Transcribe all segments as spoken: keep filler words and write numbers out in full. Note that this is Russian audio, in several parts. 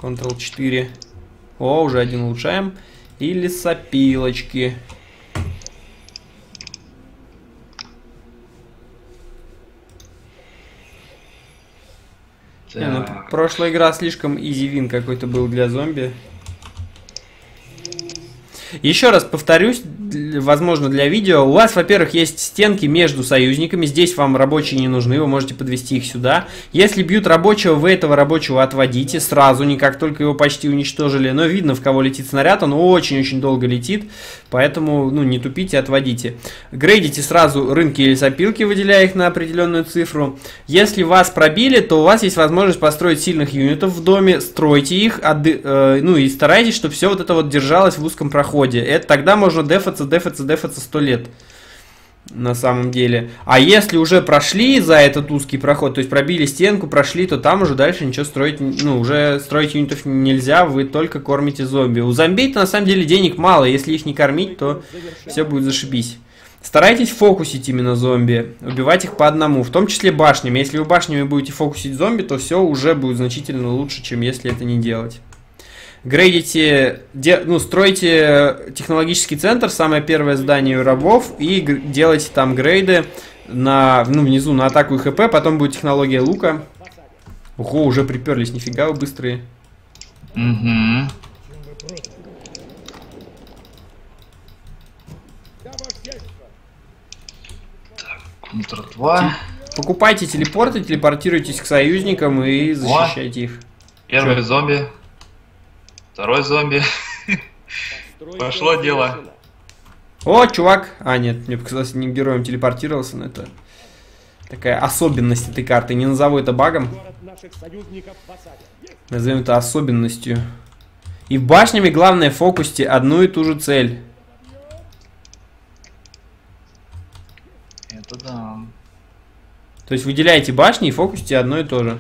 контрол четыре. О, уже один улучшаем. И лесопилочки. Не, ну, прошлая игра слишком изи вин какой-то был для зомби. Еще раз повторюсь, возможно для видео, у вас, во-первых, есть стенки между союзниками, здесь вам рабочие не нужны, вы можете подвести их сюда. Если бьют рабочего, вы этого рабочего отводите сразу, не как только его почти уничтожили, но видно, в кого летит снаряд, он очень-очень долго летит, поэтому, ну, не тупите, отводите. Грейдите сразу рынки и лесопилки, выделяя их на определенную цифру. Если вас пробили, то у вас есть возможность построить сильных юнитов в доме, стройте их, отды... э, ну и старайтесь, чтобы все вот это вот держалось в узком проходе. Это тогда можно дефаться, дефаться, дефаться сто лет. На самом деле. А если уже прошли за этот узкий проход, то есть пробили стенку, прошли, то там уже дальше ничего строить, ну, уже строить юнитов нельзя, вы только кормите зомби. У зомби-то на самом деле денег мало, если их не кормить, то все будет зашибись. Старайтесь фокусить именно зомби, убивать их по одному, в том числе башнями. Если вы башнями будете фокусить зомби, то все уже будет значительно лучше, чем если это не делать. Грейдите, де, ну, стройте технологический центр, самое первое здание у рабов, и делайте там грейды на, ну, внизу на атаку и хп, потом будет технология лука. Ого, уже приперлись, нифига вы быстрые. Угу. Контр два. Покупайте телепорты, телепортируйтесь к союзникам и защищайте их. Первый Чё? Зомби. Второй зомби. Пошло дело. О, чувак. А, нет, мне показалось, не героем телепортировался, но это такая особенность этой карты. Не назову это багом. Назовем это особенностью. И в башнями главное фокусьте одну и ту же цель. Это да. То есть выделяете башни и фокусите одно и то же.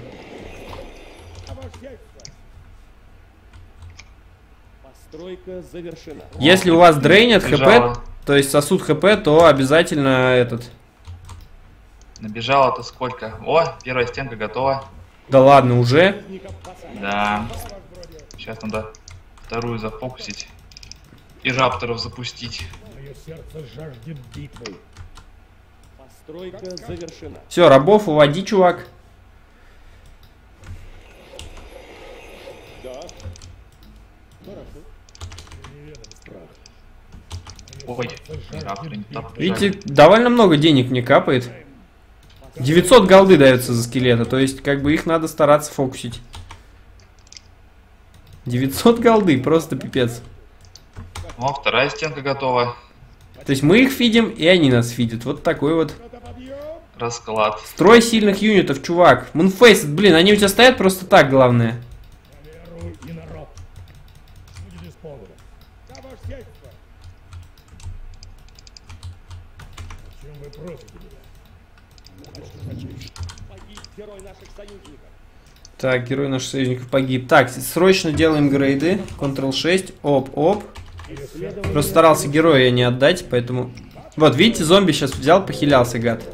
Завершена. Если у вас дрейнят хп, то есть сосуд хп, то обязательно этот. Набежало-то сколько? О, первая стенка готова. Да ладно, уже? Да. Сейчас надо вторую зафокусить. И рапторов запустить. Мое сердце жаждет битвы. Постройка завершена. Все, рабов уводи, чувак. Да. Ой, рапторы не так. Видите, довольно много денег мне капает. девятьсот голды дается за скелета, то есть как бы их надо стараться фокусить. девятьсот голды, просто пипец. О, вторая стенка готова. То есть мы их фидим, и они нас фидят. Вот такой вот расклад. Строй сильных юнитов, чувак. Мунфейс, блин, они у тебя стоят просто так, главное. Так, герой наших союзников погиб. Так, срочно делаем грейды. контрол шесть. Оп-оп. Просто старался героя не отдать, поэтому... Вот, видите, зомби сейчас взял, похилялся, гад.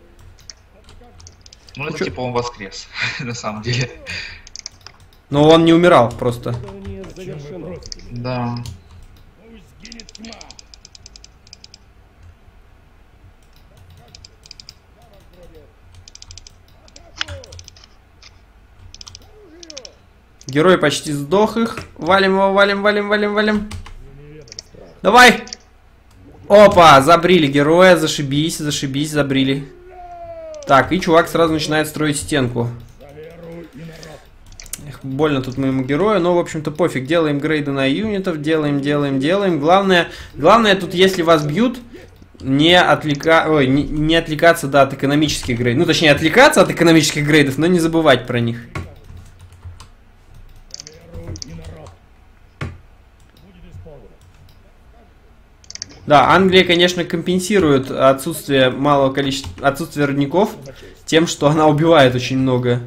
Ну, это типа он воскрес, на самом деле. Но он не умирал, просто. Да. Герой почти сдох их. Валим его, валим, валим, валим, валим. Давай! Опа, забрили героя, зашибись, зашибись, забрили. Так, и чувак сразу начинает строить стенку. Эх, больно тут моему герою, но, в общем-то, пофиг. Делаем грейды на юнитов, делаем, делаем, делаем. Главное, главное тут, если вас бьют, не, отвлека... Ой, не, не отвлекаться, да, от экономических грейдов. Ну, точнее, отвлекаться от экономических грейдов, но не забывать про них. Да, Англия, конечно, компенсирует отсутствие малого количества, отсутствие родников тем, что она убивает очень много.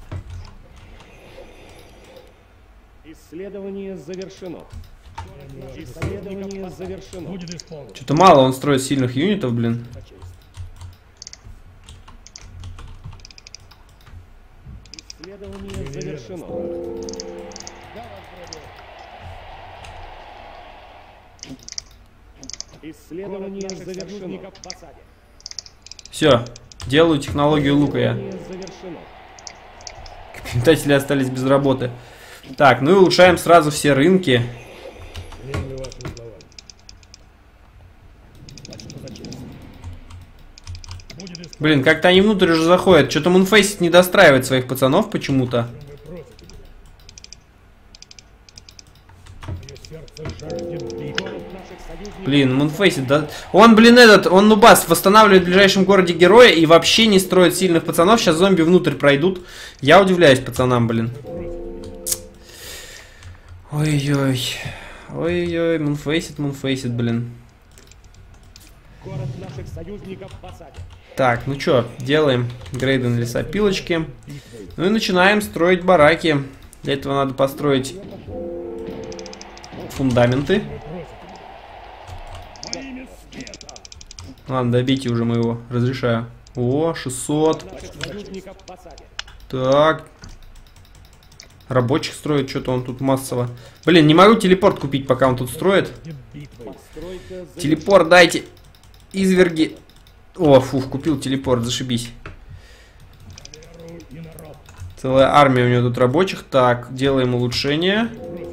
Исследование завершено. Исследование завершено. Что-то мало он строит сильных юнитов, блин. Исследование завершено. Исследование завершено. Все, делаю технологию лука я. Завершено. Метатели остались без работы. Так, ну и улучшаем сразу все рынки. Блин, как-то они внутрь уже заходят. Что-то Мунфейсит не достраивает своих пацанов почему-то. Блин, Мунфейсит, да... Он, блин, этот, он нубас, восстанавливает в ближайшем городе героя и вообще не строит сильных пацанов. Сейчас зомби внутрь пройдут. Я удивляюсь пацанам, блин. Ой-ой. Ой-ой, Мунфейсит, Мунфейсит, блин. Город наших союзников в осаде. Так, ну чё, делаем грейден лесопилочки. Ну и начинаем строить бараки. Для этого надо построить фундаменты. Ладно, добейте уже моего, разрешаю. О, шестьсот. Так. Рабочих строит, что-то он тут массово. Блин, не могу телепорт купить, пока он тут строит. Телепорт дайте. Изверги. О, фух, купил телепорт, зашибись. Целая армия у него тут рабочих. Так, делаем улучшение.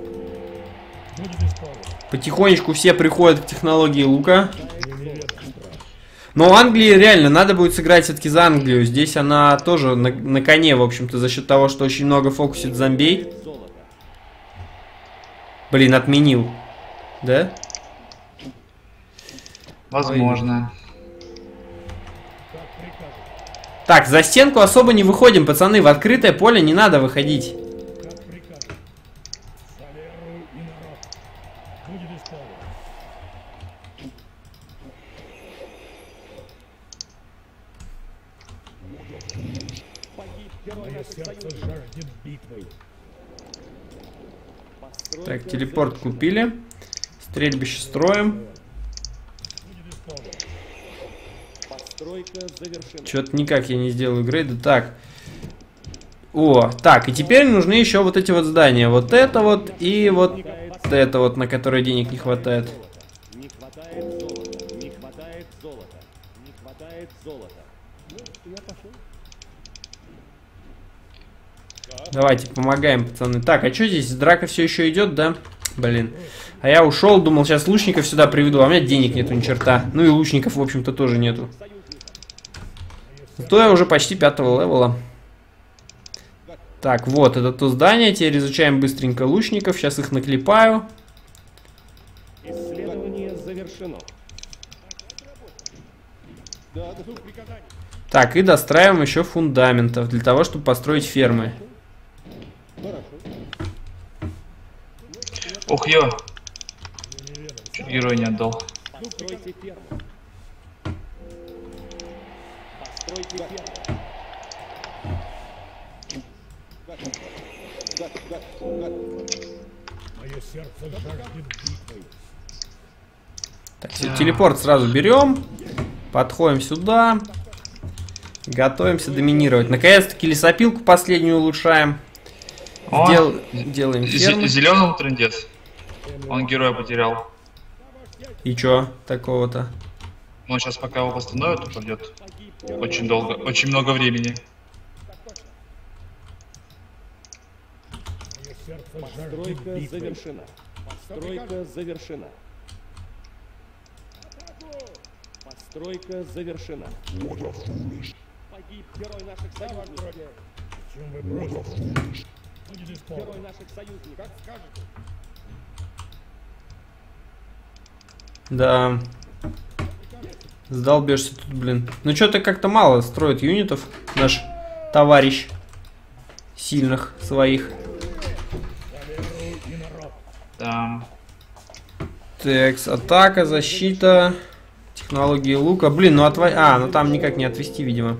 Потихонечку все приходят к технологии лука. Но Англии реально надо будет сыграть все-таки за Англию. Здесь она тоже на, на коне, в общем-то, за счет того, что очень много фокусит зомбей. Блин, отменил. Да? Возможно. Так, за стенку особо не выходим, пацаны. В открытое поле не надо выходить. Так, телепорт купили. Стрельбище строим. Что-то никак я не сделаю грейды. Так. О, так, и теперь нужны еще вот эти вот здания. Вот это вот и вот это вот, на которое денег не хватает. Не хватает золота, не хватает золота, не хватает золота. Ну, я пошел. Давайте, помогаем, пацаны. Так, а что здесь? Драка все еще идет, да? Блин. А я ушел, думал, сейчас лучников сюда приведу, а у меня денег нету ни черта. Ну и лучников, в общем-то, тоже нету. Зато я уже почти пятого левела. Так, вот, это то здание. Теперь изучаем быстренько лучников. Сейчас их наклепаю. Исследование завершено. Так, и достраиваем еще фундаментов для того, чтобы построить фермы. Ух, ё. Чуть герой не отдал. Постройте ферму. Постройте ферму. Мое сердце жаждет битвы. Так, все, телепорт сразу берем. Подходим сюда. Готовимся доминировать. Наконец-таки лесопилку последнюю улучшаем. О, Дел... Делаем ферму. Зеленый трындец. Он героя потерял. И чё такого-то? Но сейчас пока его восстановят, то пройдет очень долго, очень много времени. Мое сердце жаждет Постройка битвы. завершена. Постройка завершена. Постройка завершена. Погиб герой наших союзников. Чем вы бросите? Будет Герой исполнен. наших союзников. Как скажете. Да. Сдолбешься тут, блин. Ну что-то как-то мало строит юнитов наш товарищ. Сильных своих. Да. Так, атака, защита. Технологии лука. Блин, ну отва... А, ну там никак не отвести, видимо.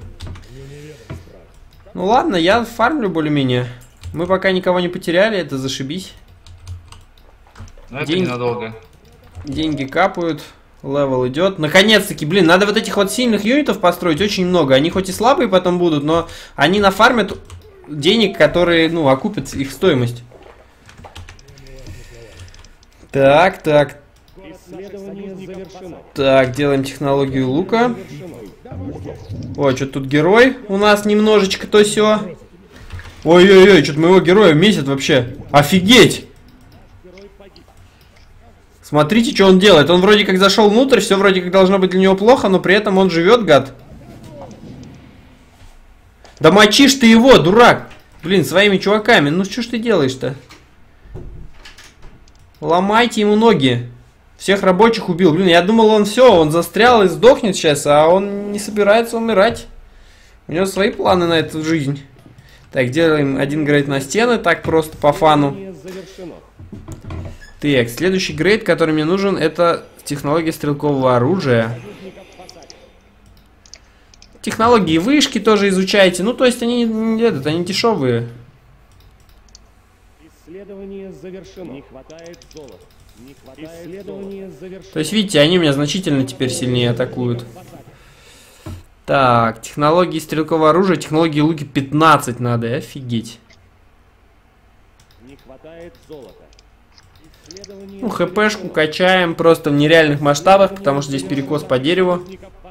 Ну ладно, я фармлю более-менее. Мы пока никого не потеряли, это зашибись. Но это День- ненадолго. Деньги капают, левел идет. Наконец-таки, блин, надо вот этих вот сильных юнитов построить очень много. Они хоть и слабые потом будут, но они нафармят денег, которые, ну, окупят их стоимость. Так, так, Исследование завершено. так, делаем технологию лука. Ой, что тут герой у нас немножечко то сё. Ой-ой-ой, что-то моего героя месяц вообще. Офигеть! Смотрите, что он делает. Он вроде как зашел внутрь, все вроде как должно быть для него плохо, но при этом он живет, гад. Да мочишь ты его, дурак! Блин, своими чуваками. Ну что ж ты делаешь-то? Ломайте ему ноги. Всех рабочих убил. Блин, я думал, он все, он застрял и сдохнет сейчас, а он не собирается умирать. У него свои планы на эту жизнь. Так, делаем один грейд на стены, так просто по фану. Так, следующий грейд, который мне нужен, это технология стрелкового оружия. Технологии вышки тоже изучайте. Ну, то есть они, этот, они дешевые. Исследование завершено. Не хватает золота. Не хватает Исследование завершено. То есть, видите, они меня значительно теперь сильнее атакуют. Так, технологии стрелкового оружия, технологии луки пятнадцать надо, офигеть. Не хватает золота. Исследование Ну, хпшку качаем просто в нереальных масштабах, потому что здесь перекос по дереву.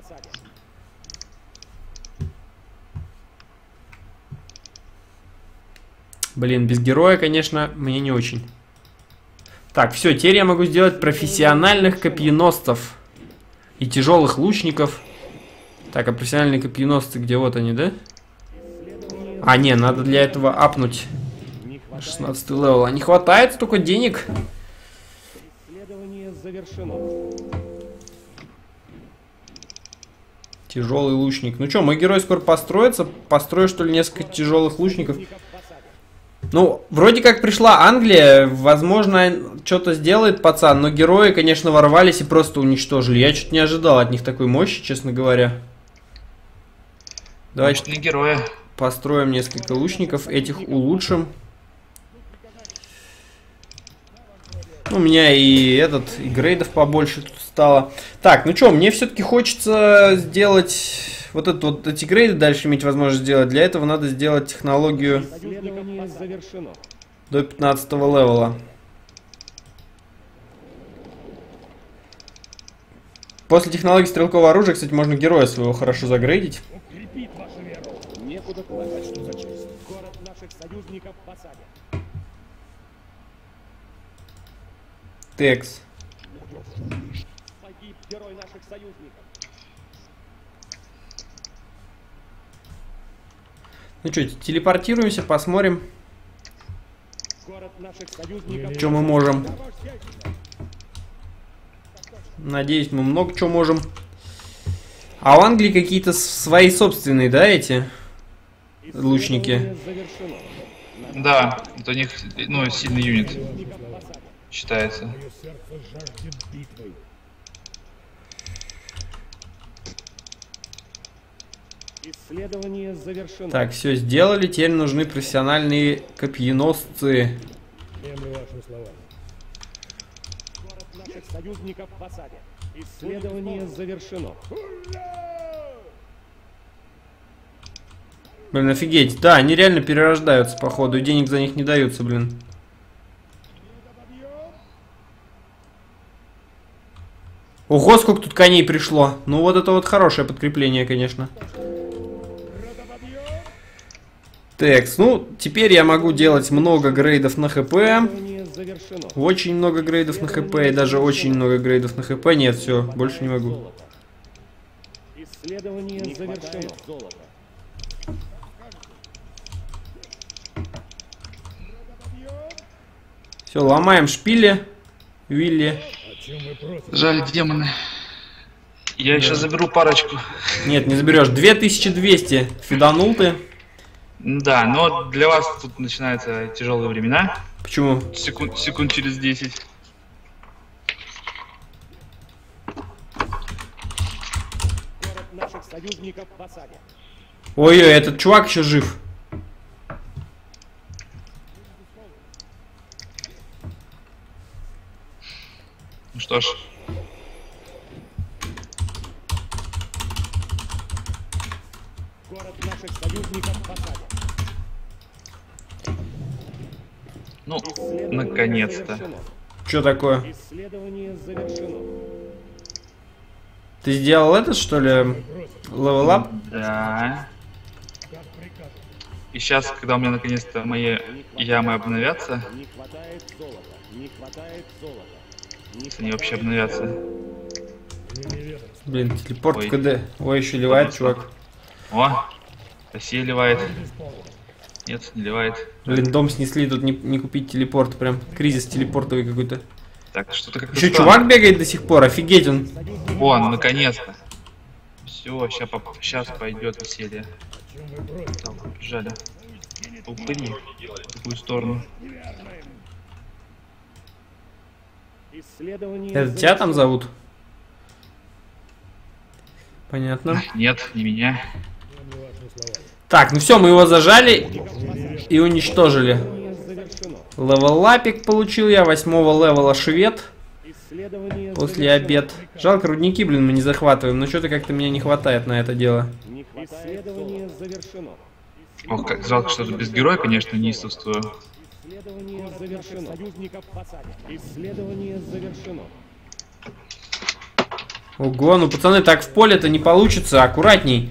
Блин, без героя, конечно, мне не очень. Так, все, теперь я могу сделать профессиональных копьеносцев и тяжелых лучников. Так, а профессиональные копьеносцы, где вот они, да? А, не, надо для этого апнуть шестнадцатый левел. А не хватает столько денег. Исследование завершено. Тяжелый лучник. Ну что, мой герой скоро построится. Построю, что ли, несколько тяжелых лучников. Ну, вроде как пришла Англия. Возможно, что-то сделает пацан. Но герои, конечно, ворвались и просто уничтожили. Я что-то не ожидал от них такой мощи, честно говоря. Давайте Может, не героя. построим несколько лучников. Этих улучшим. У меня и этот, и грейдов побольше тут стало. Так, ну что, мне все-таки хочется сделать вот, это, вот эти грейды дальше иметь возможность сделать. Для этого надо сделать технологию до пятнадцатого левела. После технологии стрелкового оружия, кстати, можно героя своего хорошо загрейдить. Укрепит вашу веру. Некуда класть, что за честь. Город наших союзников посадят. Текс. Погиб герой наших союзников. Ну что, телепортируемся, посмотрим, Город наших союзников. что мы можем. Надеюсь, мы много чего можем. А у Англии какие-то свои собственные, да, эти лучники? Да, это у них, ну, сильный юнит считается. Мое сердце жаждет битвы. Исследование завершено. Так, все сделали. Теперь нужны профессиональные копьеносцы. Приемлю ваши слова. Город наших союзников посадят. Исследование завершено. Блин, офигеть. Да, они реально перерождаются, походу. И денег за них не даются, блин. Ого, сколько тут коней пришло. Ну вот это вот хорошее подкрепление, конечно. Текс, ну, теперь я могу делать много грейдов на хп. Очень много грейдов на хп. И даже очень много грейдов на хп. Нет, все, больше не могу. Исследование завершено. Все, ломаем шпили. Вилли. О чем вы просите? Жаль, демоны. Я еще заберу парочку. Нет, не заберешь. две тысячи двести фиданул ты. Да, но для вас тут начинаются тяжелые времена. Почему? Секунд, секунд через десять. Город наших союзников посадят. Ой-ой, этот чувак еще жив. Ну что ж. Город наших союзников посадят. Ну, наконец-то. Что такое? Исследование завершено. Ты сделал это, что ли? Левелап? Да. И сейчас, когда у меня наконец-то мои ямы обновятся, Не хватает золота. Не хватает золота. Не если они вообще обновятся. Блин, телепорт Ой. в КД. Ой, еще ливает, чувак. О, Россия ливает. Нет, не ливает. Блин, дом снесли, тут не, не купить телепорт. Прям кризис телепортовый какой-то. Так, что-то как-то Еще странно. чувак бегает до сих пор, офигеть он. О, ну наконец-то. Все, сейчас, сейчас пойдет веселье. Так, побежали. Упыри в другую сторону. Исследование Это тебя там зовут? Понятно. Нет, не меня. Так, ну все, мы его зажали и уничтожили. завершено. Левелапик получил я, восьмого левела швед. Исследование После обед. Жалко, рудники, блин, мы не захватываем, но что-то как-то мне не хватает на это дело. Не хватает Исследование завершено. Ох, как жалко, что без героя, конечно, неистовствую. Исследование завершено. Союзников посадят. Исследование завершено. Ого, ну пацаны, так в поле-то не получится, аккуратней.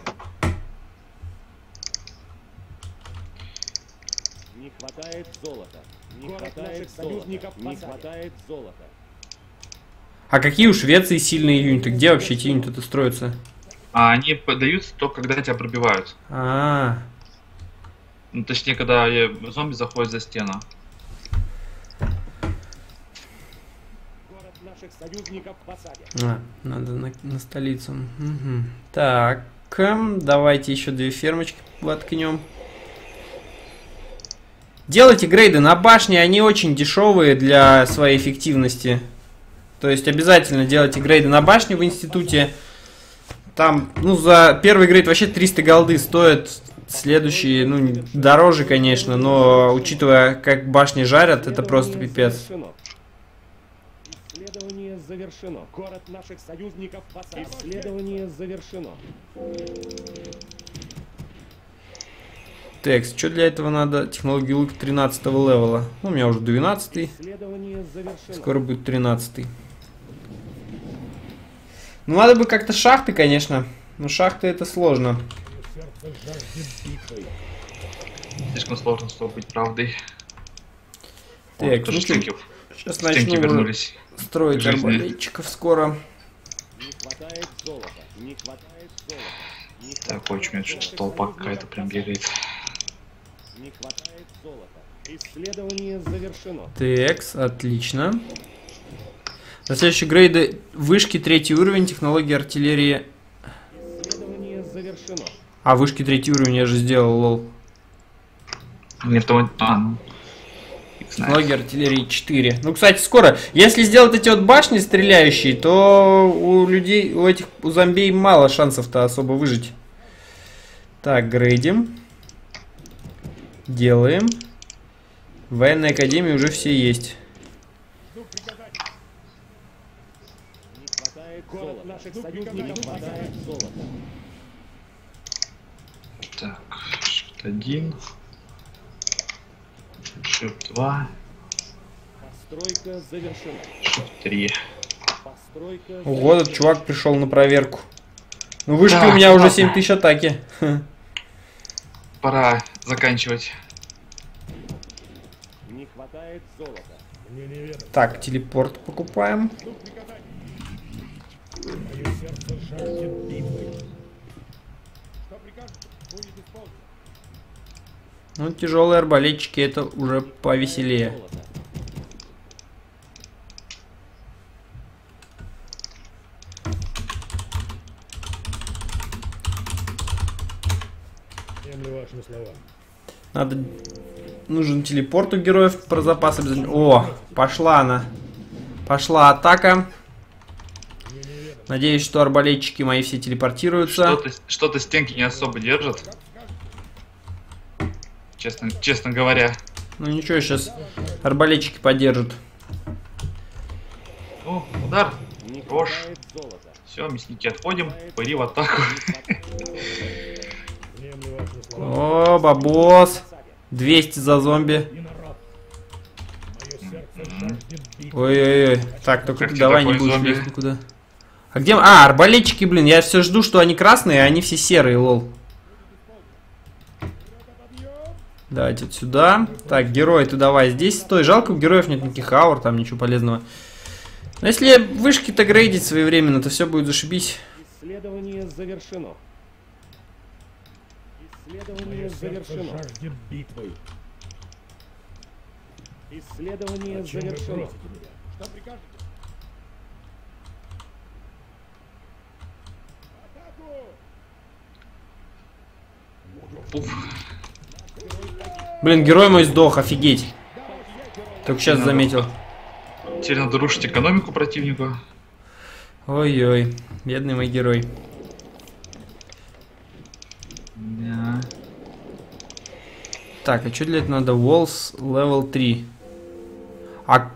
Не хватает золота. Не хватает союзников. Не хватает золота. А какие у Швеции сильные юниты? Где вообще эти юниты-то строятся? А они подаются только когда тебя пробивают. А, Ну, точнее, когда э, зомби заходят за стену. Город наших союзников посадят. а надо на, на столицу. Мгм. Так, эм, давайте еще две фермочки воткнем. Делайте грейды на башне, они очень дешевые для своей эффективности. То есть обязательно делайте грейды на башне в институте. Там, ну, за первый грейд вообще триста голды стоит. Следующие, ну, дороже, конечно, но учитывая, как башни жарят, это просто пипец. Завершено. Исследование завершено. Город наших союзников посадят. Исследование завершено. Текст, что для этого надо? Технологии лука тринадцатого левела. Ну, у меня уже двенадцатый. Исследование завершено. Скоро будет тринадцатый. Ну, надо бы как-то шахты, конечно. Но шахты это сложно. Слишком сложно, чтобы быть правдой. Так, Вот, тоже ну стенки, Сейчас стенки начну вернулись. строить Жизни. арбалетчиков скоро. Не хватает золота. Не хватает золота. Не Так, очень у меня что-то толпа какая-то прям бегает. Не хватает золота. Исследование завершено. Текс, отлично. На следующие грейды вышки третий уровень, технологии артиллерии. Исследование завершено. А, вышки третий уровень я же сделал, лол. Мне в том... А, ну... фиг знает. Технологии артиллерии четыре. Ну, кстати, скоро. Если сделать эти вот башни стреляющие, то у людей, у этих, у зомбей мало шансов-то особо выжить. Так, грейдим. Делаем. В военной академии уже все есть. Не хватает золота. Наших союзников не хватает золота. Так, shift один. shift два. Постройка завершена. shift три. Постройка Ого, этот чувак пришел на проверку. Ну, вышки Да, у меня уже ладно. семь тысяч атаки. Пора заканчивать. Не хватает золота. Мне неведомо. Так, телепорт покупаем. Мое сердце жаждет битвы. Что прикажете? Будет исполнено. Ну, тяжелые арбалетчики это уже повеселее. Золото. Землю вашими словами. Надо... Нужен телепорт у героев про запас обязательно. О, пошла она. Пошла атака. Надеюсь, что арбалетчики мои все телепортируются. Что-то что-то стенки не особо держат. Честно, честно говоря. Ну ничего, сейчас арбалетчики поддержат. О, удар. Не Рожь. хватает золота. Все, мясники отходим. Пыри в атаку. Землю вашими словами. О, бабос. двести за зомби. И народ. Мое сердце жаждет битвы. Ой-ой-ой. Так, только Как ты тебе давай не такой будешь зомби? лезть никуда. А где... А, арбалетчики, блин. Я все жду, что они красные, а они все серые, лол. Давайте вот сюда. Так, герой, ты давай здесь стой. Жалко, у героев нет никаких аур, там ничего полезного. Но если вышки-то грейдить своевременно, то все будет зашибись. Исследование завершено. Исследование Мое сердце завершено. жаждет битвы. Исследование Зачем вы завершено. бросите меня? Что прикажете? Пуф. Блин, герой мой сдох, офигеть. Только сейчас Надо. заметил. Теперь надо рушить экономику противника. Ой-ой, бедный мой герой. Да. Так, а что для этого надо? Walls level три. А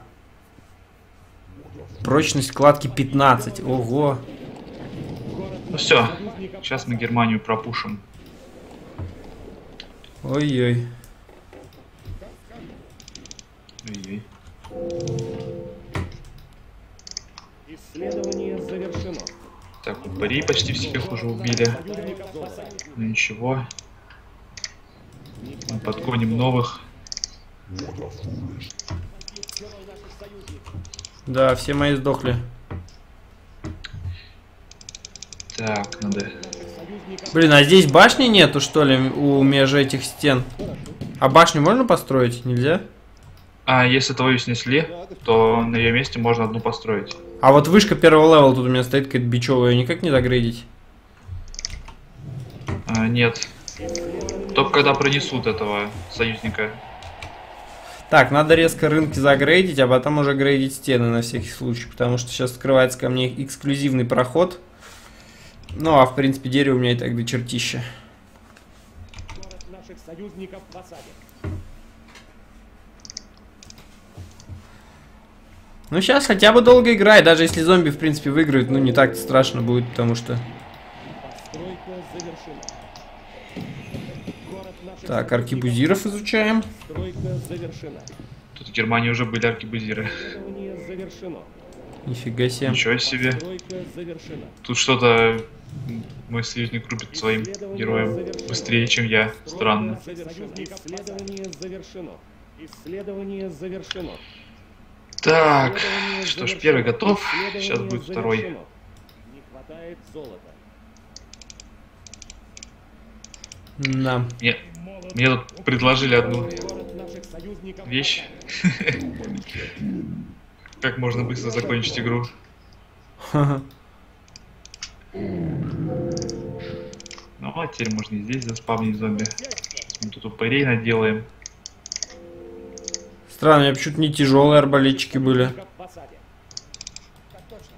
прочность кладки пятнадцать. Ого. Ну все, сейчас мы Германию пропушим. Ой-ой. Ой-ой. Исследование завершено. Так, упырей почти всех уже убили. Союзников в осаде. Ну ничего. Мы подгоним новых. Да, все мои сдохли. Так, надо... Блин, а здесь башни нету, что ли, у меж этих стен? А башню можно построить? Нельзя? А если твою снесли, то на ее месте можно одну построить. А вот вышка первого левела тут у меня стоит какая-то бичевая, ее никак не догрейдить. А, нет. Только когда пронесут этого союзника. Так, надо резко рынки загрейдить, а потом уже грейдить стены на всякий случай, потому что сейчас открывается ко мне эксклюзивный проход. Ну, а в принципе дерево у меня и так до чертища. Город наших союзников в осаде. Ну, сейчас хотя бы долго играй, даже если зомби, в принципе, выиграют, ну, не так страшно будет, потому что... Постройка завершена. Город наших Так, аркебузиров изучаем. Постройка завершена. Тут в Германии уже были аркебузиры. Исследование завершено. Нифига себе. Ничего себе. Постройка завершена. Тут что-то мой союзник рубит своим героем быстрее, чем я. Странно. Исследование завершено. Исследование завершено. Так, Исследование что ж, завершено. первый готов. Исследование Сейчас будет второй. завершено. Не хватает золота. Да. Мне, мне тут предложили одну Город наших союзников в вещь. осаде. Как можно быстро закончить игру. Ха-ха. Ну, а теперь можно и здесь заспавнить зомби. Мы тут упырей наделаем. Странно, у меня почему-то не тяжелые арбалетчики были. В осаде. Так точно.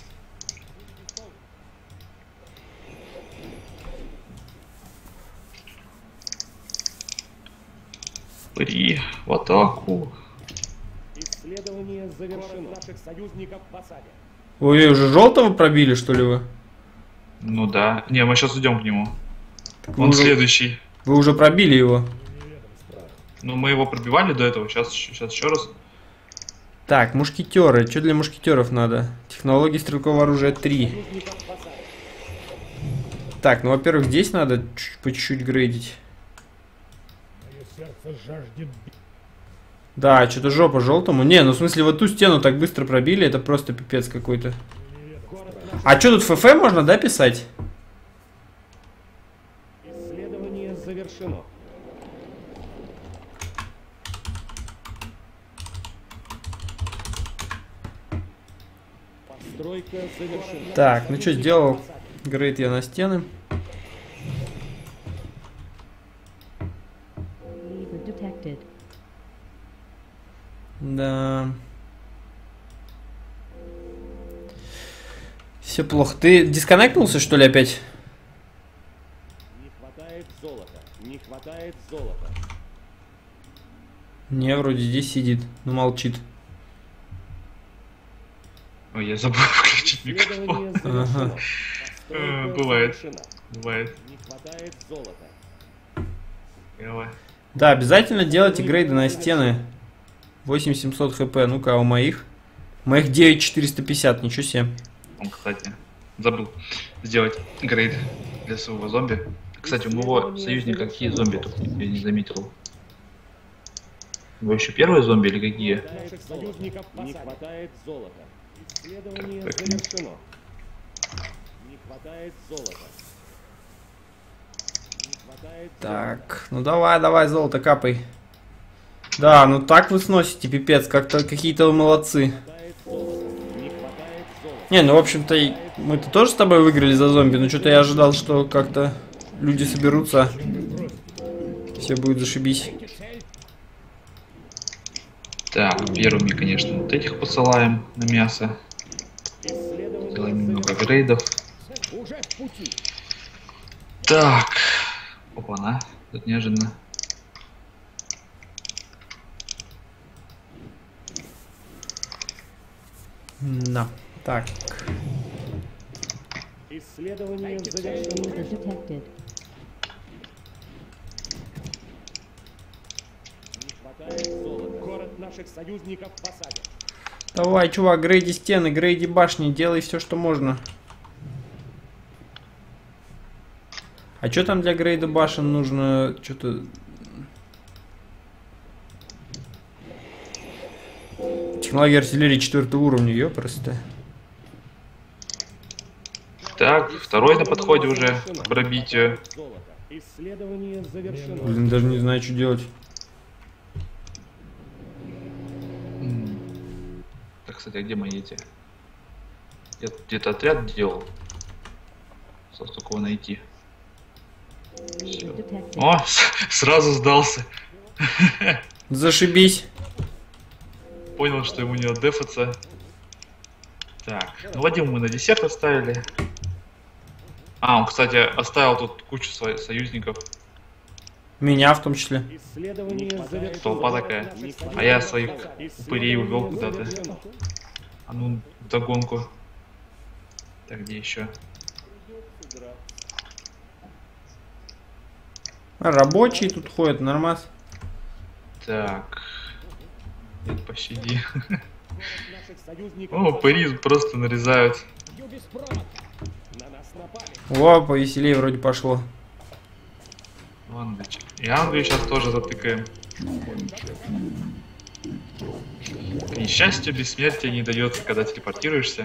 Упыри в атаку. Исследование завершено. Наших союзников в осаде. Ой, уже желтого пробили, что ли, вы? Ну да. Не, мы сейчас идем к нему. Так вы Он уже- следующий. Вы уже пробили его. Ну, мы его пробивали до этого. Сейчас, сейчас еще раз. Так, мушкетеры. Что для мушкетеров надо? Технологии стрелкового оружия три. Союзников в осаде. Так, ну, во-первых, здесь надо чуть- по чуть-чуть грейдить. Мое сердце жаждет битвы. Да, что-то жопа желтому. Не, ну в смысле, вот ту стену так быстро пробили, это просто пипец какой-то. Город наших А что тут ФФ можно, да, писать? Исследование завершено. Постройка завершена. Так, ну что, сделал грейд я на стены. Lever detected. Да. Все плохо. Ты дисконнектнулся, что ли, опять? Не хватает золота. Не хватает золота. Не, вроде здесь сидит, но молчит. Ой, я забыл включить Исследование микрофон. завершено. Э, Постройка бывает. завершена. Бывает. Не хватает золота. Дело. Да, обязательно делайте грейды на стены. восемь тысяч семьсот хп. Ну-ка, а у моих? У моих девять тысяч четыреста пятьдесят, ничего себе. Он, кстати, забыл сделать грейд для своего зомби. Кстати, у моего союзника какие зомби тут я не заметил. У него еще первые зомби или какие? Наших союзников не хватает золота. Исследование Так, так. завершено. Не хватает золота. Не хватает Так, ну давай, давай, золото капай. Да, ну так вы сносите, пипец, как-то какие-то вы молодцы. хватает золота. Не хватает золота. Не, ну в общем-то и мы-то тоже с тобой выиграли за зомби, но что-то я ожидал, что как-то люди соберутся. Все будет зашибись. Так, первыми, конечно, вот этих посылаем на мясо. Исследование Делаем немного завершено. грейдов. Уже в пути. Так. Опа-на. Тут неожиданно. Да. Так. Исследование завершено. User detected. Не хватает золота. Город наших союзников в осаде. Давай, чувак, грейди стены, грейди башни, делай все, что можно. А что там для грейда башен нужно? Что-то... Технология артиллерии четвертого уровня, ее просто. Так, второй на подходе уже к пробитию. Золото. Исследование завершено. Блин, даже не знаю, что делать. М. Так, кстати, а где мои эти? Я тут где-то отряд делал. Осталось только его найти. User detected. О, сразу сдался. Зашибись. Понял, что ему не отдефаться. Так, ну Вадиму мы на десерт оставили. А, он, кстати, оставил тут кучу своих союзников. Меня в том числе. Исследование завершено. Толпа такая. А я своих упырей увел куда-то. А ну, вдогонку. Так, где еще? А, рабочие тут ходят, нормас. Так. Нет, пощади. Наших союзников О, упыри просто нарезают. бью без промаха. На нас напали. О, повеселее вроде пошло. Ладно, и Англию сейчас тоже затыкаем. К несчастью, бессмертие не дается, когда телепортируешься.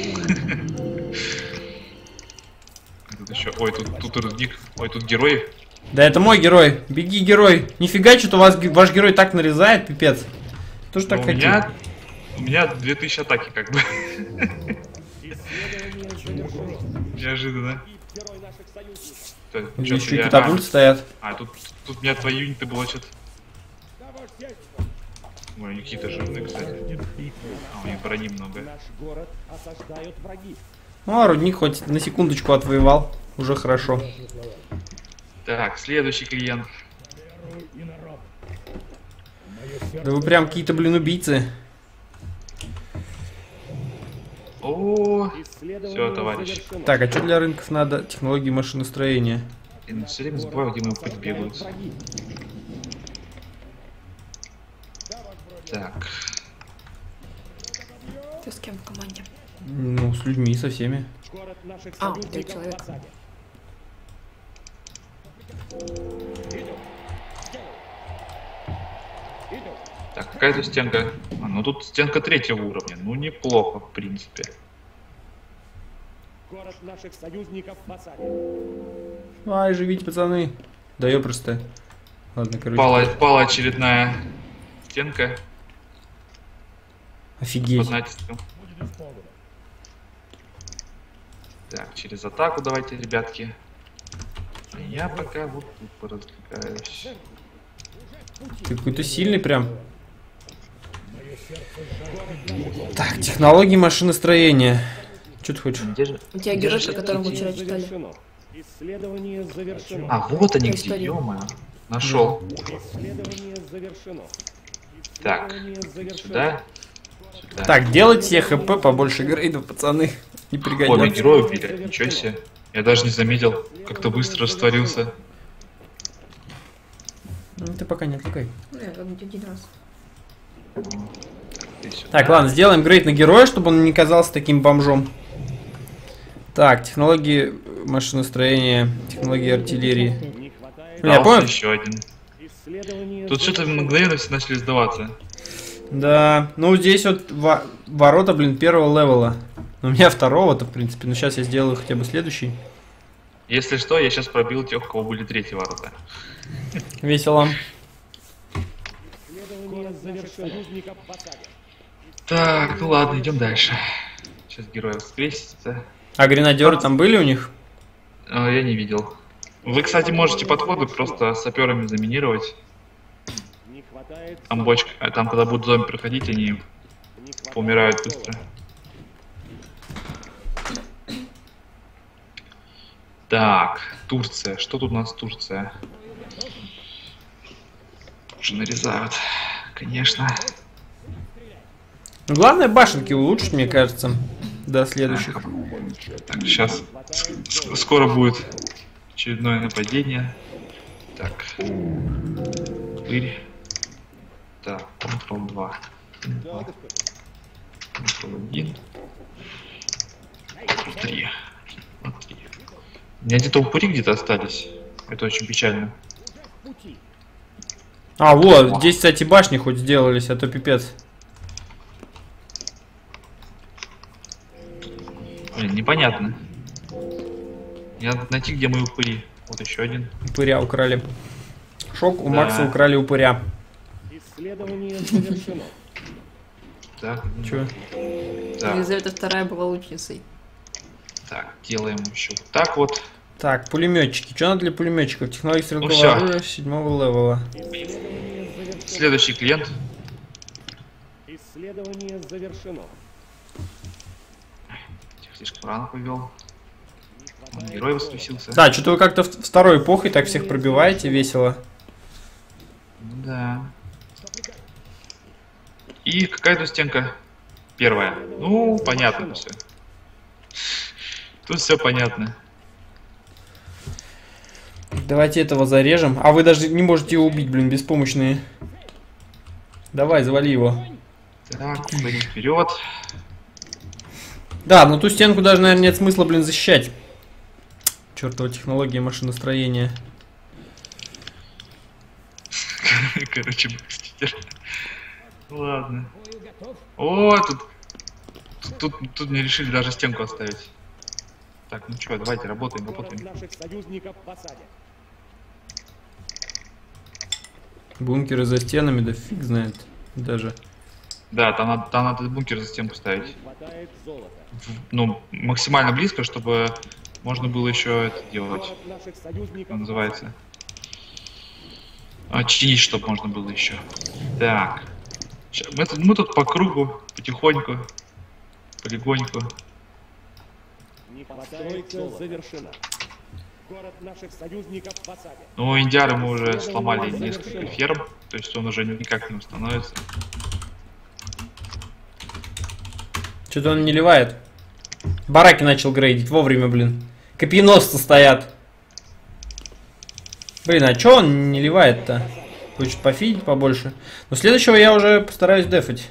Тут еще. Ой, тут, тут рудник. Ой, тут герой. Да это мой герой. Беги, герой. Нифига, что-то вас, ге- ваш герой так нарезает, пипец. Тоже Но так у хотел. меня. У меня две тысячи атаки, как бы. Исследование завершено. Неожиданно. Герой наших союзников. Так, Здесь чё-то еще и я- катапульты стоят. А, а тут, тут у меня твои юниты было что-то. Да, ваш тесть. Ой, они какие-то жирные, кстати. А, у них брони много. Наш город осаждают враги. Ну, а рудник хоть на секундочку отвоевал. Уже хорошо. Так, следующий клиент. И народ. Мое сердце. Да вы прям какие-то, блин, убийцы. О, Исследование Всё, товарищ. завершено. Так, а что для рынков надо? Технологии машиностроения. я все время забываю, где мои упыри бегают. Враги. Так. Ты с кем в команде? Ну, с людьми, со всеми. Город наших А, союзников ты человек. в осаде. Идем. Так, какая тут стенка? А, ну тут стенка третьего уровня. Ну неплохо, в принципе. Город наших союзников в осаде. Ай, живите, пацаны. Да я просто. Ладно, короче. Пала, пала очередная стенка Офигеть. под натиском. Будет исполнено. Так, через атаку давайте, ребятки. А я пока вот тут поразвлекаюсь. Ты какой-то сильный прям. Так, технологии машиностроения. Что ты хочешь? Где же? У тебя где герой, же о котором мы вчера Исследование читали. завершено. Исследование завершено. А, вот они По где, истории. ё-моё. Нашел. Исследование завершено. Так, Исследование завершено. сюда. Сюда. Так, делайте себе хп побольше грейдов, пацаны. Не О, меня пригодятся. героя убили. Ничего себе. Я даже не заметил, как-то быстро растворился. Ну, ты пока не отвлекай. Ну, я как-нибудь один раз. Ты сюда. Так, ладно, сделаем грейд на героя, чтобы он не казался таким бомжом. Так, технологии машиностроения, технологии артиллерии. Не хватает Блин, я Дался помню. еще один. исследования Тут что-то завершено. мгновенно все начали сдаваться. Да, ну здесь вот во- ворота, блин, первого левела. Ну, у меня второго-то, в принципе. Ну, сейчас я сделаю хотя бы следующий. Если что, я сейчас пробил тех, у кого были третьи ворота. Весело. Исследование завершено. Союзников в осаде. Так, ну ладно, идем дальше. Сейчас героев встретится. А гренадеры там были у них? А, я не видел. Вы, кстати, можете подходы просто саперами заминировать. Не хватает Там бочка, а там, когда будут зомби проходить, они не хватает поумирают золота. быстро. Так, Турция. Что тут у нас Турция? Уже нарезают. Конечно. Ну, главное башенки улучшить, мне кажется, до следующих. Так, сейчас скоро будет очередное нападение. Так. Пырь. Так, Ctrl два. Ctrl один. три. Смотри. У меня где-то упыри где-то остались. Это очень печально. А, вот, здесь, кстати, башни хоть сделались, а то пипец. Блин, непонятно. Мне надо найти, где мои упыри. Вот еще один. Упыря украли. Шок, у Да. Макса украли упыря. Исследование завершено. Так, Чё? так, Елизавета вторая была лучницей. так, делаем еще вот так вот. Так, пулеметчики. Что надо для пулеметчиков? Технология стрелкового всё. оружия седьмого левела. Исследование завершено. Следующий клиент. Исследование завершено. Слишком рано повел. Он герой воскресился. Да, что-то вы как-то в- второй эпохой так всех пробиваете, весело. Да. И какая-то стенка? Первая. Ну, понятно все. Тут все понятно. Давайте этого зарежем. А вы даже не можете его убить, блин, беспомощные. Давай, завали его. Так, пойдем вперед. Да, но ту стенку даже, наверное, нет смысла, блин, защищать. Чертова технология машиностроения. Короче, бокстер. Ладно. О, тут, тут, тут, тут мне решили даже стенку оставить. Так, ну что, давайте работаем, Город работаем. наших союзников в осаде. Бункеры за стенами, да фиг знает. Даже. Да, там надо, там надо бункер за стенку Не ставить. хватает золота. В- ну, максимально близко, чтобы можно было еще это делать. Город наших союзников Как называется? А, чинить, чтобы можно было еще. Так. Ща- Мы тут, мы тут по кругу, потихоньку, полигоньку. Не хватает золота. Завершена. Город наших союзников в осаде. Ну, индиары мы уже сломали несколько ферм, то есть он уже никак не установится. Что-то он не ливает. Бараки начал грейдить вовремя, блин. Копьеносцы стоят. Блин, а чё он не ливает-то? Хочет пофидить побольше. Но следующего я уже постараюсь дефать.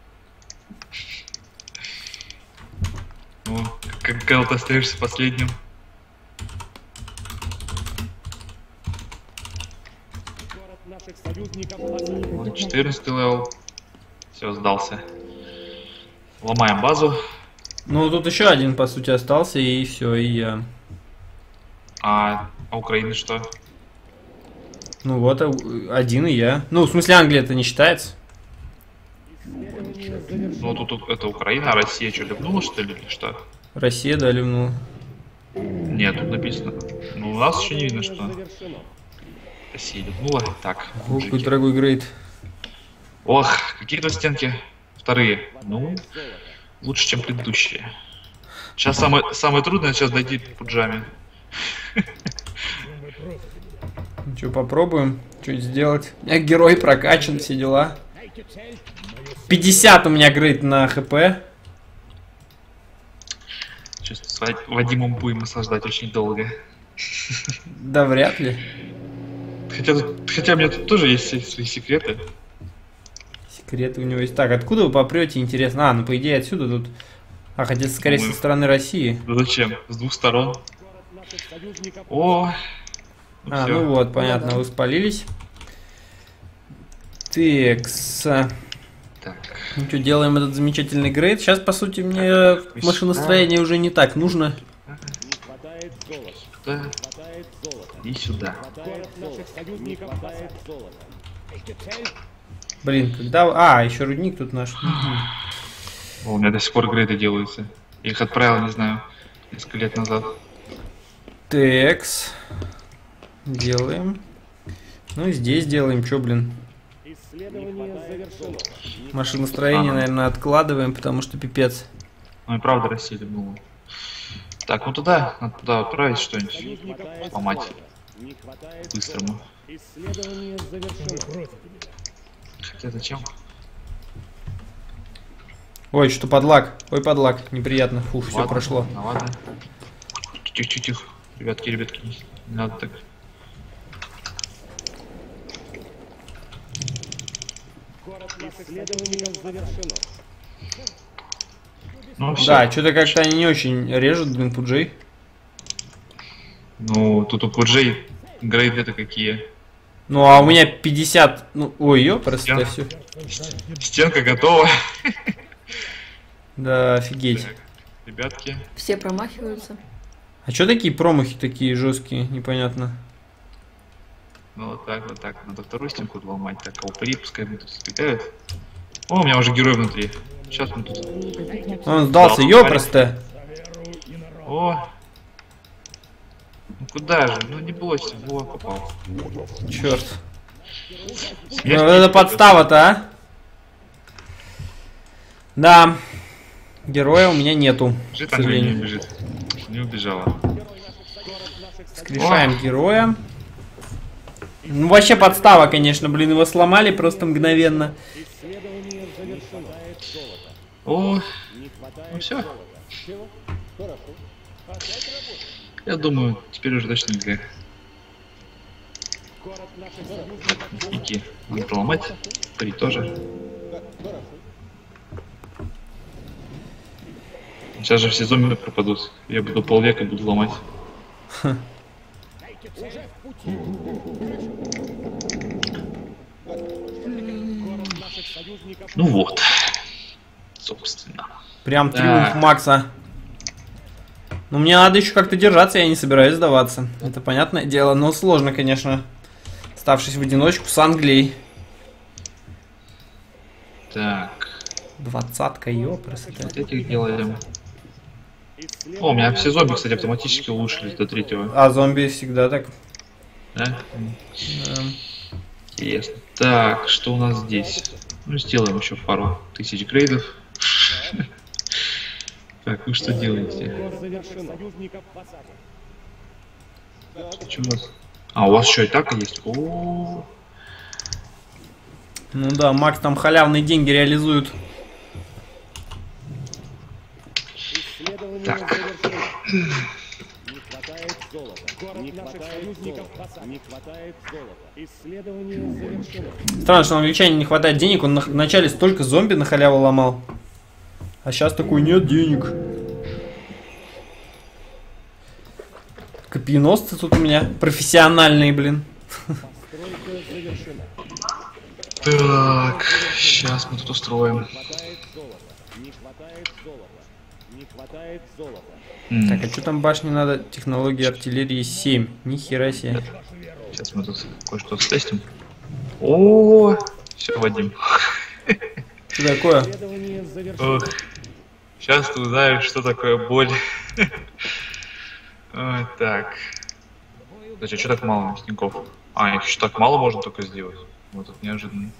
Ну, как когда ты остаешься последним. Город наших союзников в осаде. Вот, четырнадцатый левел. Все, сдался. Ломаем базу. Ну, тут еще один, по сути, остался, и все, и я. А, а Украина что? Ну вот, а, один и я. Ну, в смысле, Англия это не считается. Исследование завершено. Ну, тут, тут это Украина, а Россия что, ливнула, что ли, или что? Россия, да, ливнула. Нет, тут написано. Ну, у нас еще не видно, что Завершено. Россия ливнула. Так, Ох, какой мужики. дорогой грейд. Ох, какие тут стенки? Вторые. Ну, Хватает золота. лучше, чем предыдущие. Сейчас самое, самое трудное сейчас дойти к Пуджаме. Что, попробуем? Что сделать? У меня герой прокачан, все дела. пятьдесят у меня грейд на хп. Сейчас с Вад- Вадимом будем наслаждать очень долго. Да вряд ли. Хотя, тут- хотя у меня тут тоже есть свои свои секреты. Секреты у него есть. Так, откуда вы попрете, интересно? А, ну по идее отсюда тут. А, хотя скорее Мы- со стороны России. Да зачем? С двух сторон. О! Ну А, всё. ну вот, понятно, вы спалились. Текс. Так. Ну что, делаем этот замечательный грейд. Сейчас, по сути, мне машиностроение уже не так нужно. Не хватает золота. Сюда Не хватает золота. и сюда. Хватает наших союзников. Не хватает золота. Блин, когда... А, еще рудник тут наш. Мгм. О, у меня до сих пор грейды делаются. Я их отправил, не знаю, несколько лет назад. Текс. Делаем. Ну и здесь делаем. Че, блин? Исследование завершено. Машиностроение, Ага. наверное, откладываем, потому что пипец. Ну и правда Россия было. Так, ну туда, надо туда отправить что-нибудь. Союзников Сломать. золота. Не хватает Быстрому. исследование завершено. Хотя зачем? Ой, что подлак. Ой, подлак. Неприятно. Фух, все Ладно, прошло. Ну ладно. Тихо-тихо-тихо. Ребятки, ребятки, не надо так. Исследование завершено. Ну все. Да, что-то как-то они не очень режут, блин, пуджей. Ну, тут у Пуджей грейды-то какие. Ну, а у меня пятьдесят... Ну, ой, ё, просто Я- все. Стенка готова. Да, офигеть. Так, ребятки. Все промахиваются. А что такие промахи такие жесткие? Непонятно. Ну вот так, вот так. Надо вторую стенку ломать. Так, а упыри пускай мы тут сбегают. О, у меня уже герой внутри. Сейчас мы тут. Он сдался, Да, ё, парень. просто. О! Ну куда же? Ну не бойся, во, попал. Черт. Смерть Ну, вот это есть, подстава-то, а? Да. Героя у меня нету, Бежит, к Андрей, не сожалению. бежит. Не убежала. Скрешаем героя. Ну, вообще подстава, конечно, блин, его сломали просто мгновенно. Исследование завершено. О, Не хватает ну все. золота. Чего? Хорошо. Опять работает. Я думаю, теперь уже точно нельзя. Город наших союзников. Ники надо проломать. При тоже. Сейчас же все зомби пропадут. Я буду полвека буду ломать. Город наших союзников. Ну вот. Собственно. Прям Да. триумф Макса. Но мне надо еще как-то держаться, я не собираюсь сдаваться. Это понятное дело, но сложно, конечно. Оставшись в одиночку с Англией. Так. Двадцатка, ёпрст. Вот этих делаем. О, у меня все зомби, кстати, автоматически улучшились до третьего. А зомби всегда так. Да? Да. Интересно. Так, что у нас здесь? Ну, сделаем еще пару тысяч грейдов. Так, вы что делаете? Город завершено. Союзников в осаде. Что у вас? А, у вас еще и так есть? О, Ну да, Макс там халявные деньги реализует. Исследование Так. завершено. Не хватает золота. Город не наших союзников в осаде. Не хватает золота. Исследование завершено. Странно, что англичане не хватает денег, он на- вначале столько зомби на халяву ломал. А сейчас такой, нет денег. Копьеносцы тут у меня профессиональные, блин. Стройка завершена. так, сейчас мы тут устроим. Не хватает золота. Не хватает золота. Не хватает золота. М, Так, а что там башни надо? Технологии артиллерии семь. Нихера себе. Сейчас мы тут кое-что тестим. О, все, Вадим. Что такое? Исследование завершено. Ох, сейчас ты узнаешь, что такое боль. Ой, так. Подожди, а что так мало мясников? А, их еще так мало можно только сделать. Вот это неожиданно.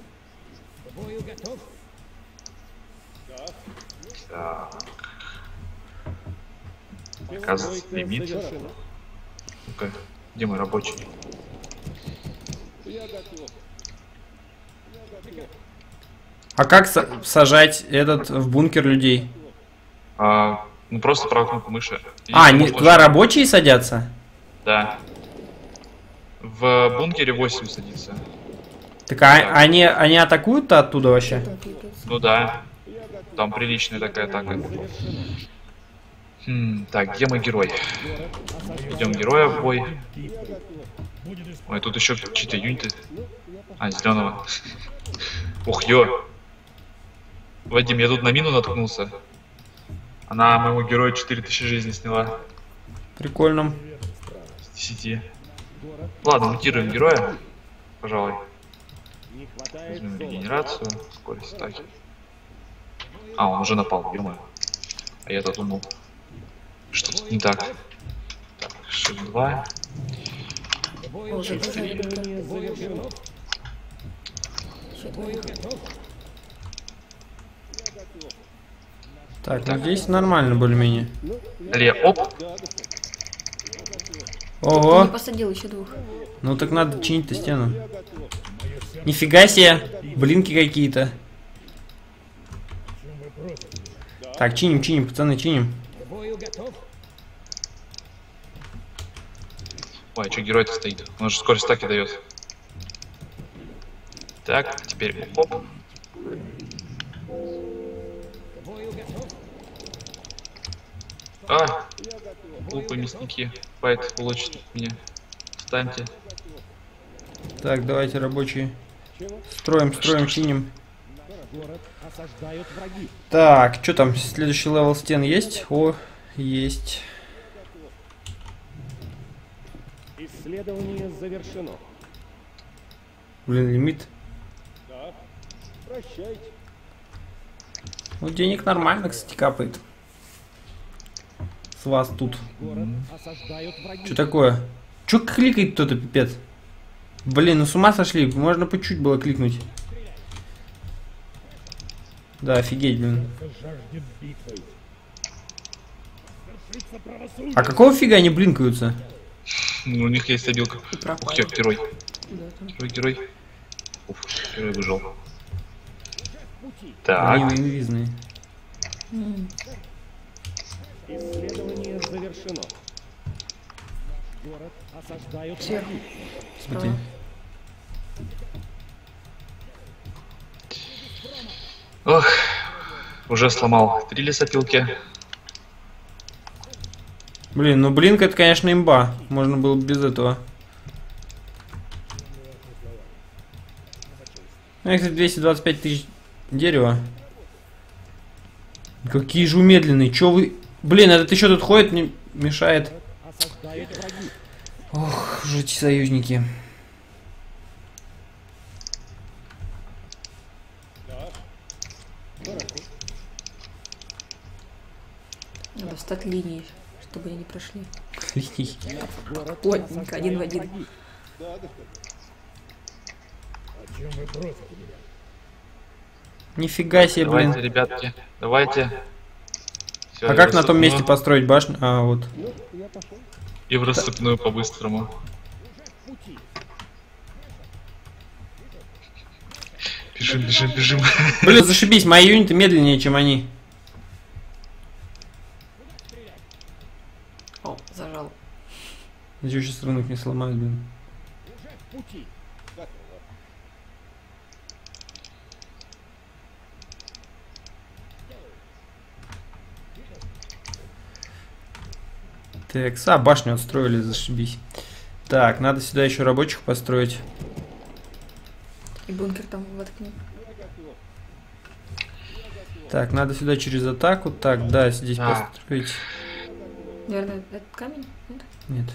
Так. Оказывается, Стройка лимит. завершена. Ну-ка, где мой рабочий? А как са- сажать этот в бункер людей? А, ну просто правой кнопкой мыши. И А, не, можно- туда рабочие садятся? Да. В бункере восемь садится. Так а, они, они атакуют-то оттуда вообще? Там кликается. Ну да. Там приличная такая атака. Хм, так, где мой герой? Идем героя в бой. Ой, тут еще чьи-то юниты. А, зеленого. Ух, ё. Вадим, я тут на мину наткнулся. Она моему герою четыре тысячи жизней сняла. Прикольно. С десяти. Ладно, мутируем героя. Пожалуй. Не хватает Возьмем золота. регенерацию. Скорость атаки. А, он уже напал, ё-моё. А я-то думал, что тут не так. Так, шип два. О, загружали бункер. Исследование завершено. Еще двое. Так, ну здесь нормально более-менее. Ле, оп. Ты Ого. не посадил еще двух. Ну так надо чинить-то стену. Нифига себе. Блинки какие-то. Так, чиним, чиним, пацаны, чиним. Ой, а что герой-то стоит? Он же скорость атаки дает. Так, теперь оп. А, глупые мясники. Файт улучшит меня. Встаньте. Так, давайте, рабочие. Строим, строим, чиним. Город осаждают враги. Так, что там? Следующий левел стен есть? О, есть. Исследование завершено. Блин, лимит. Да. Прощайте. Ну, денег нормально, кстати, капает. С вас тут. Город осаждают враги. Что такое? Че кликает кто-то, пипец? Блин, ну с ума сошли. Можно по чуть было кликнуть. Да, офигеть, блин. Жаждет битвы. Свершится правосудие. А какого фига они блинкаются? Ну, у них есть обилка. И пропал. Ух, я герой. Да, там. Герой, герой. Уф, герой выжил. Они Так, инвизные. М. Исследование завершено. Город осаждают Сверху. враги. Смотри. ох, уже сломал три лесопилки. Блин, ну блинк это, конечно, имба. Можно было бы без этого. Ну, я, кстати, двести двадцать пять тысяч дерева. Какие же медленные. Чё вы... Блин, этот еще тут ходит, мне мешает. Осаждают враги. Ох, жуть, союзники. Надо встать линии, чтобы они не прошли. Линий. Город Плотненько, один в один. враги. О чем вы просите меня? Нифига себе, Давайте, блин. ребятки, давайте. Всё, А и как в на том месте рассыпную. построить башню? А, вот. И в рассыпную по-быстрому. Бежим, бежим, бежим. Блин, зашибись, мои юниты медленнее, чем они. О, зажал. Надеюсь, сейчас рынок не сломают, блин. Так, а, башню отстроили, зашибись. Так, надо сюда еще рабочих построить. И бункер там воткни. Так, надо сюда через атаку. Так, да, здесь А. построить. Наверное, этот камень? Нет? Нет.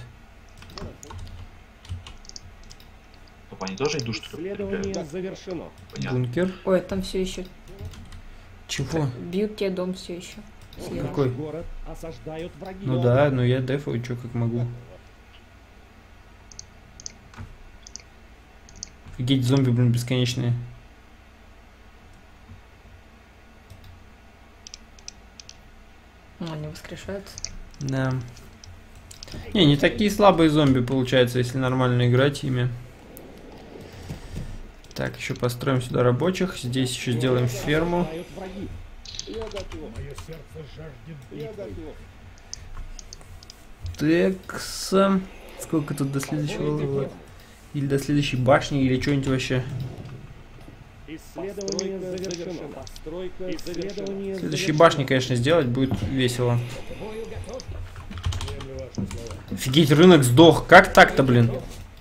Опа, они тоже идут, что ли? Исследование завершено. Понятно. Бункер. Ой, там все еще. Чего? Бьют тебе дом все еще. Слева. Какой? Город осаждают враги. Ну да, ну я дефаю, что как могу. Офигеть, зомби, блин, бесконечные. Ну, они воскрешаются. Да. Не, не такие слабые зомби получается, если нормально играть ими. Так, еще построим сюда рабочих. Здесь еще сделаем ферму. Осаждают враги. Мое сердце жаждет битвы. Текс. Сколько тут до следующего левела? Или до следующей башни, или что-нибудь вообще. Исследование завершено. Постройка исследование Следующей башни, конечно, сделать будет весело. Офигеть, рынок сдох. Как так-то, блин?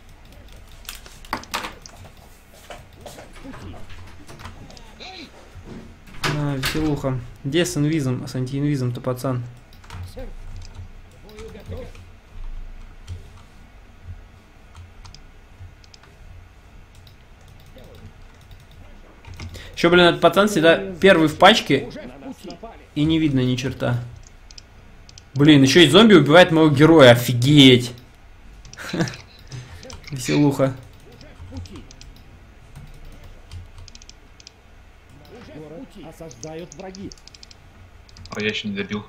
А, веселуха. Где с инвизом? С антиинвизом-то, пацан? Еще, блин, этот пацан всегда первый в пачке и не видно ни черта. Блин, еще и зомби убивает моего героя. Офигеть. Веселуха. осаждают враги. А я еще не добил.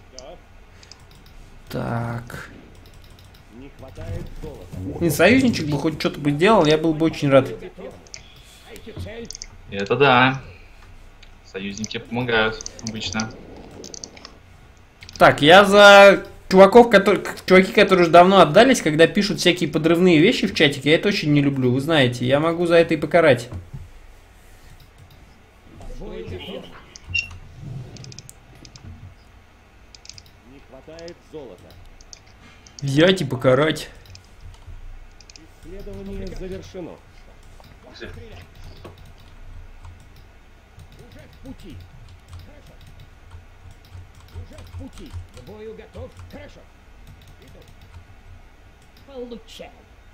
Так. Не хватает золота. Не, союзничек бы хоть что-то бы делал, я был бы очень рад. Это да. Союзники помогают обычно. Так, я за чуваков, которые, чуваки, которые уже давно отдались, когда пишут всякие подрывные вещи в чатике, я это очень не люблю, вы знаете. Я могу за это и покарать. Не хватает золота. Взять и покарать. Исследование завершено. Уже в пути. Хорошо. Уже в пути. К бою готов. Хорошо. Получай.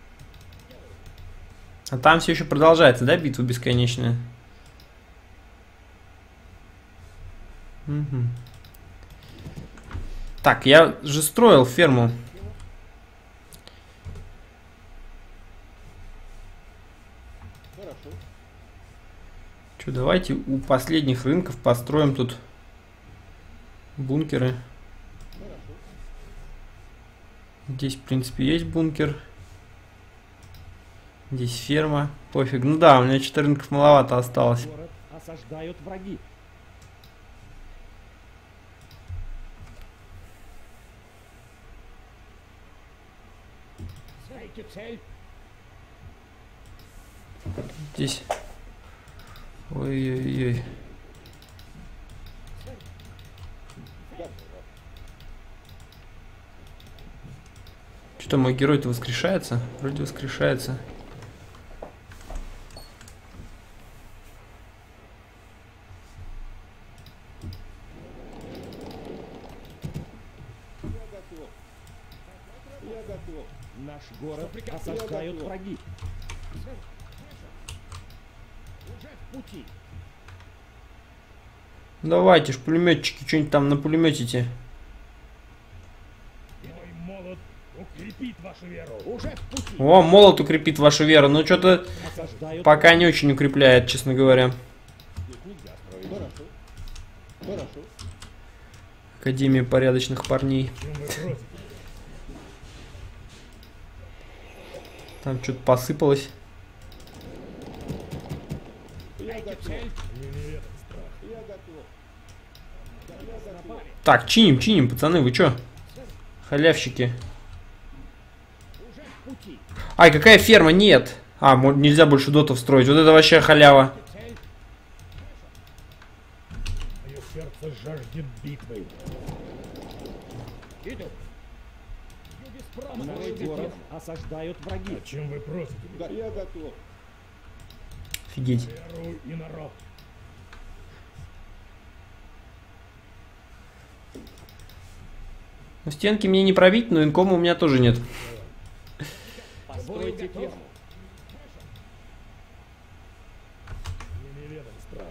А там все еще продолжается, да, битва бесконечная? Угу. Так, я же строил ферму. Че, давайте у последних рынков построим тут бункеры. Здесь, в принципе, есть бункер. Здесь ферма. Пофиг. Ну да, у меня четыре рынков маловато осталось. Город осаждают враги. Дайте цель. Здесь. Ой-ой-ой. Что-то мой герой-то воскрешается? Вроде воскрешается. Наш город осаждают враги. Уже в пути. Давайте ж, пулеметчики, что-нибудь там на пулеметите. Мой молот укрепит вашу веру. Уже в пути. О, молот укрепит вашу веру. Но что-то Осаждают пока не очень укрепляет, честно говоря. Хорошо. Хорошо. Академия порядочных парней. Чем вы просите? Там что-то посыпалось. Дайте цель. Мне неведом страх. Я готов. Я готов. Так, чиним, чиним, пацаны, вы чё? Халявщики. Уже в пути. Ай, какая ферма? Нет. А, мо- нельзя больше дотов строить. Вот это вообще халява. Цель. Мое сердце жаждет битвы. Иду. Наш город осаждают враги. О чем вы просите? Я готов. Офигеть. Веру и народ. Ну, стенки мне не пробить, но инкома у меня тоже нет. Постройте ферму. Мне неведом страх.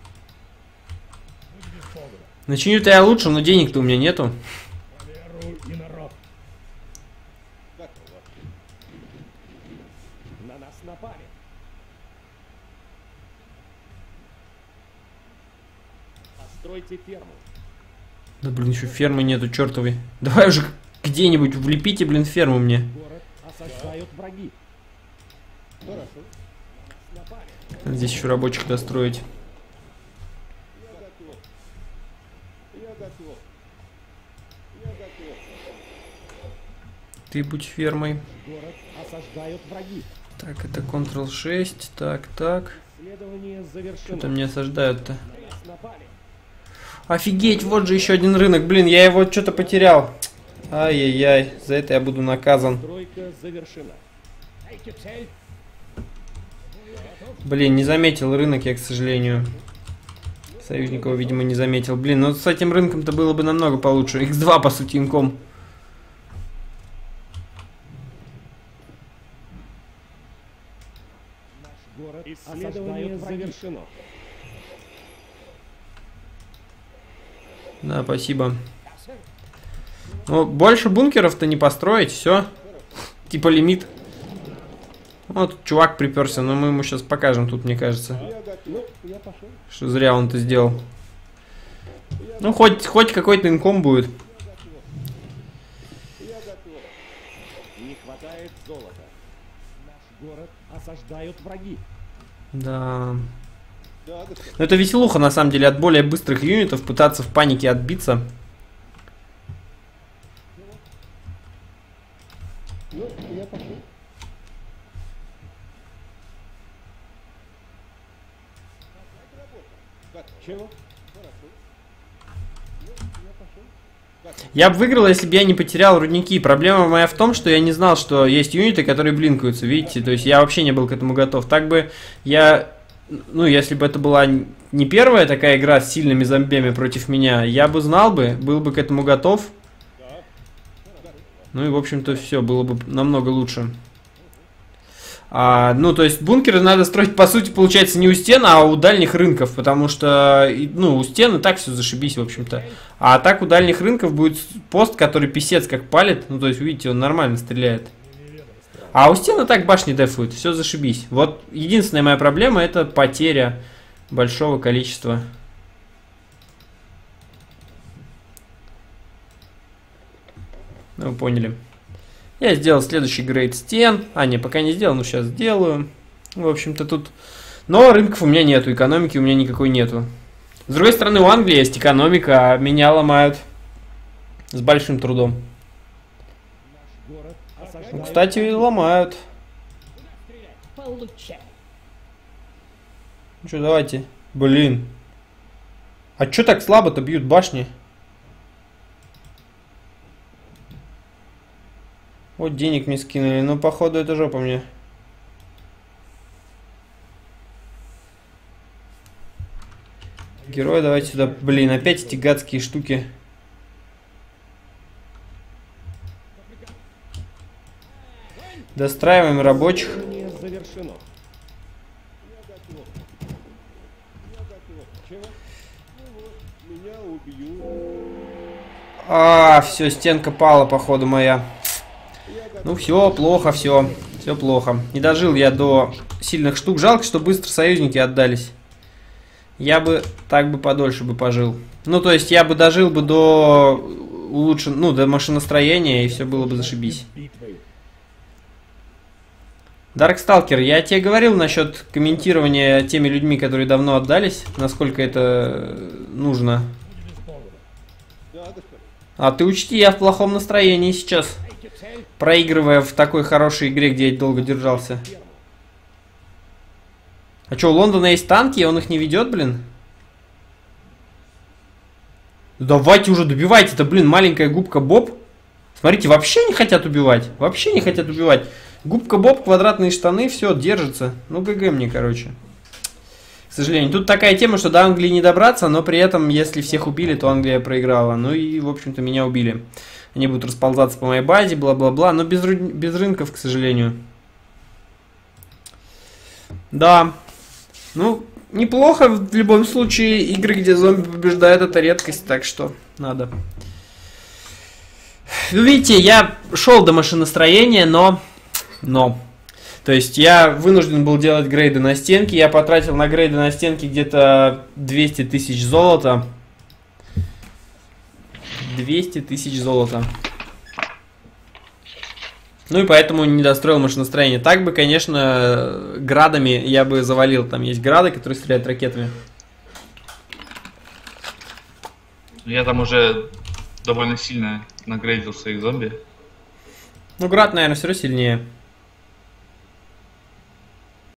Будь без погода. Начиню-то я лучше, но денег-то у меня нету. Веру и народ. На нас напали. Постройте ферму. Да блин, еще фермы нету, чертовой. Давай уже где-нибудь влепите, блин, ферму мне. Город осаждают враги. Хорошо. Напали. Здесь еще рабочих достроить. Я готов. Я готов. Я готов. Ты будь фермой. Город осаждают враги. Так, это контрол шесть. Так, так. Исследование завершено. Что-то меня осаждают-то. Напали. Офигеть, вот же еще один рынок. Блин, я его что-то потерял. Ай-яй-яй, за это я буду наказан. Стройка завершена. Дайте цель. Блин, не заметил рынок я, к сожалению. Союзникова, видимо, не заметил. Блин, ну с этим рынком-то было бы намного получше. икс два, по сути, инком. Город исследование завершено. Да, спасибо. Ну, больше бункеров-то не построить, все. Типа лимит. Вот чувак приперся, но мы ему сейчас покажем тут, мне кажется. Что зря он это сделал. Ну, хоть, хоть какой-то инком будет. Не хватает золота. Наш город осаждают враги. Да. Но это веселуха, на самом деле, от более быстрых юнитов пытаться в панике отбиться. Я бы выиграл, если бы я не потерял рудники. Проблема моя в том, что я не знал, что есть юниты, которые блинкаются, видите? То есть я вообще не был к этому готов. Так бы я... Ну, если бы это была не первая такая игра с сильными зомбями против меня, я бы знал бы, был бы к этому готов. Ну и, в общем-то, все, было бы намного лучше. А, ну, то есть бункеры надо строить, по сути, получается, не у стен, а у дальних рынков, потому что, ну, у стен и так все зашибись, в общем-то. А так у дальних рынков будет пост, который писец как палит, ну, то есть, видите, он нормально стреляет. А у стен и так башни дефуют, все зашибись. Вот единственная моя проблема — это потеря большого количества. Ну, вы поняли. Я сделал следующий грейд стен. А, не, пока не сделал, но сейчас сделаю. В общем-то, тут... Но рынков у меня нету, экономики у меня никакой нету. С другой стороны, у Англии есть экономика, а меня ломают с большим трудом. Ну, кстати, ломают. Ну что, давайте. Блин. А что так слабо-то бьют башни? Вот денег мне скинули, но походу это жопа мне. Герой, давайте сюда. Блин, опять эти гадские штуки. Достраиваем рабочих. А, все, стенка пала, походу, моя. Ну все, плохо, все. Все плохо. Не дожил я до сильных штук. Жалко, что быстро союзники отдались. Я бы так бы подольше бы пожил. Ну, то есть, я бы дожил бы до улучшен... Ну, до машиностроения, и все было бы зашибись. Дарксталкер, я тебе говорил насчет комментирования теми людьми, которые давно отдались, насколько это нужно. А ты учти, я в плохом настроении сейчас, проигрывая в такой хорошей игре, где я долго держался. А что, у Лондона есть танки, и он их не ведет, блин? Давайте уже добивайте-то, блин, маленькая губка Боб. Смотрите, вообще не хотят убивать, вообще не хотят убивать. Губка Боб, квадратные штаны, все, держится. Ну, ГГ мне, короче. К сожалению. Тут такая тема, что до Англии не добраться, но при этом, если всех убили, то Англия проиграла. Ну и, в общем-то, меня убили. Они будут расползаться по моей базе, бла-бла-бла. Но без, ры... без рынков, к сожалению. Да. Ну, неплохо в любом случае. Игры, где зомби побеждают, это редкость, так что надо. Вы видите, я шел до машиностроения, но... Но, то есть я вынужден был делать грейды на стенки. Я потратил на грейды на стенки где-то двести тысяч золота. двести тысяч золота. Ну и поэтому не достроил машиностроение. Так бы, конечно, градами я бы завалил. Там есть грады, которые стреляют ракетами. Я там уже довольно сильно нагрейдил своих зомби. Ну, град, наверное, все равно сильнее.